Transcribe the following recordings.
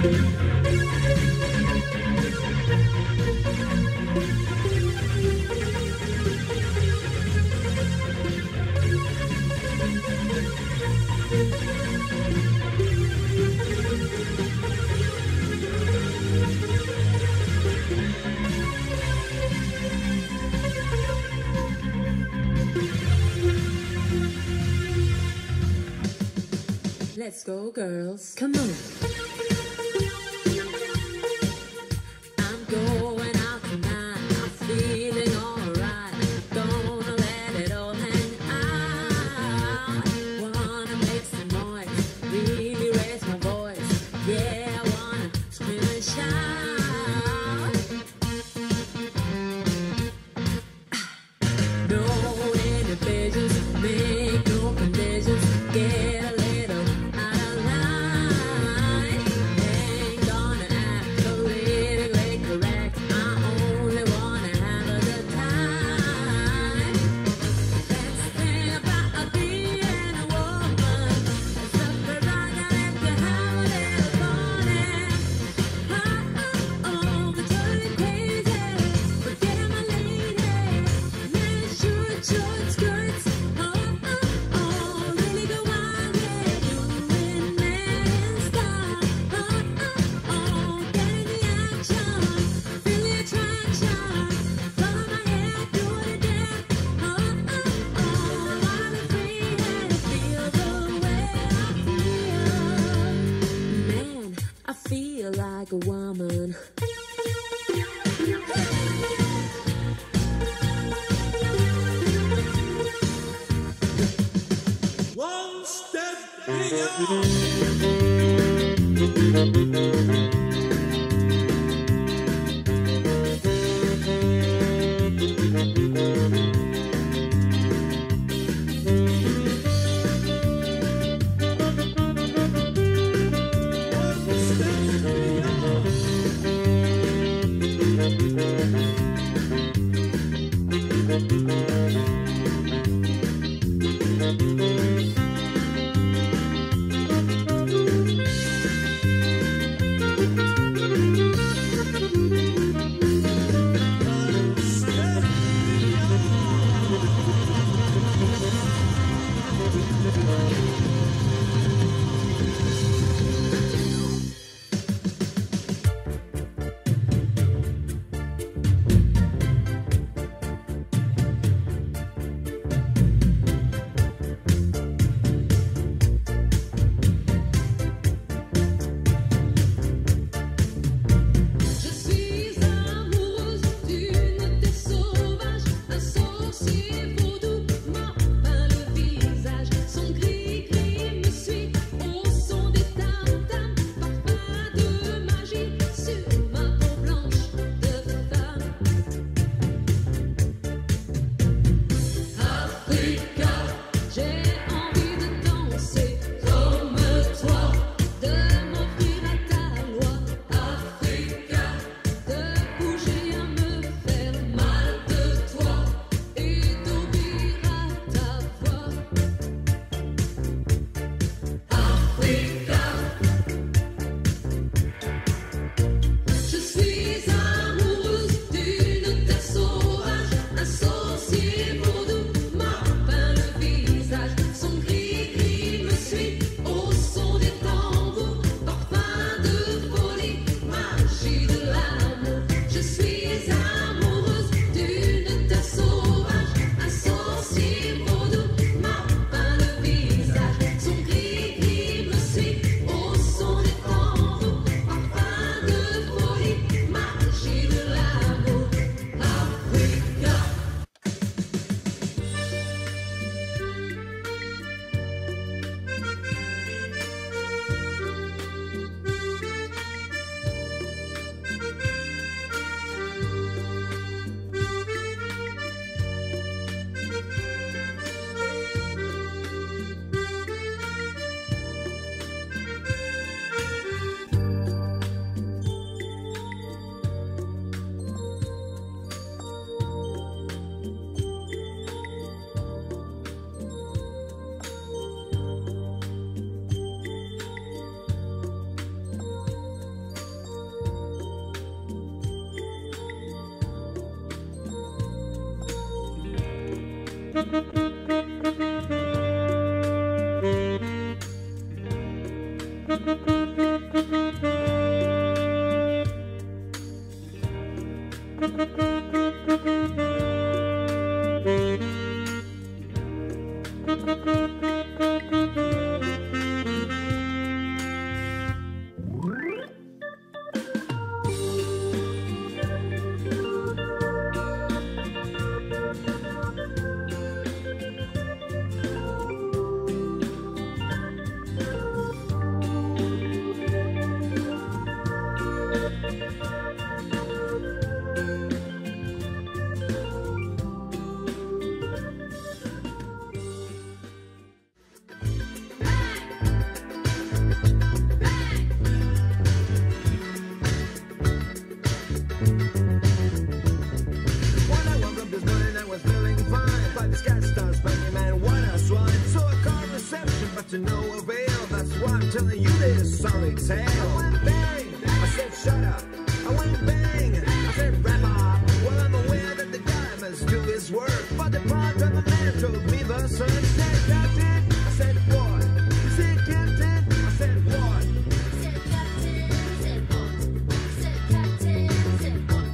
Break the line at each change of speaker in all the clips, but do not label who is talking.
Let's go, girls. Come on. I'm going out tonight. I'm feeling alright. Gonna let it all hang out. Wanna make some noise. Really raise my voice. Yeah, I wanna scream and shout. No inhibitions. Make no conditions. Get a little out of line. Ain't gonna act politically correct. I only wanna have a good time. Best thing about being a woman is the prerogative to have a little fun. We're turning crazy. Forgetting my lady. Men short skirts. Really go wild with doing men in style. Getting the action, feel the attraction. Follow my head, do the dance. I'm free and feel the way I feel. Man, I feel like a woman.
One step beyond.
When I woke up this morning, I was feeling fine. But the sky starts banging, man, what a swine. So I called reception, but to no avail. That's why I'm telling you this sorry tale. I went bang, I said shut up. I went bang, I said wrap up. Well, I'm aware that the guy must do his work. But the part of a man told me the sun. He said, Captain, I said what? He said, Captain, I said what?
Said captain, said what? Said captain, said what?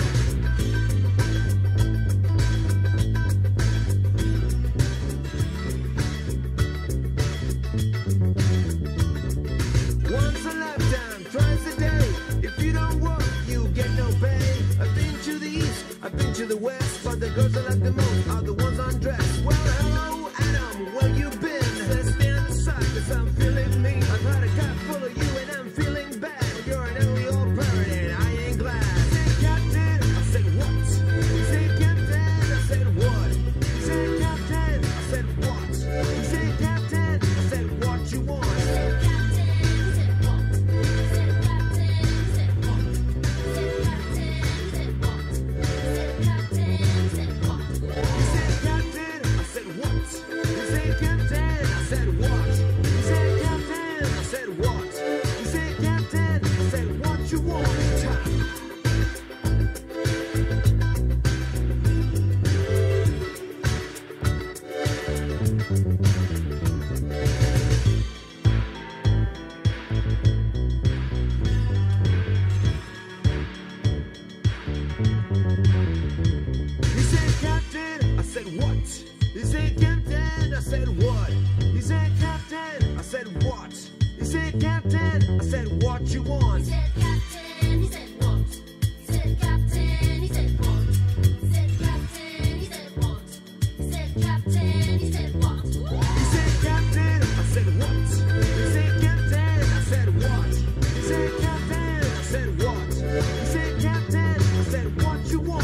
Once a lifetime, twice a day. If you don't work, you get no pay. I've been to the east, I've been to the west, but the girls I like the most are the ones undressed. Well, hello, Adam, where you been? Let's stay on the side, cause I'm feeling mean. I've had a cup full of you and I'm feeling bad. You're an early old bird and I ain't glad. Say, Captain, I said what? Say, Captain, I said what? Say, Captain, I said what? Say, Captain, I said what you want.
Said captain, said what? Said captain, said what? Said captain, said what? Said captain, said what?
You said captain, I said what? You said captain, I said what? You said captain, I said what? You said captain, I said what you want. You said captain, I said what? You said captain, I said what? You said captain, I said what? You said captain, I said what you want.
Said captain, he said what? Said captain, he said what? Said captain, he said what? Said captain, he said what?
You said captain, I said what? You said captain, I said what? You said captain, I said what? You said captain, I said what you want.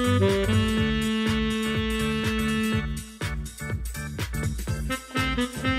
Said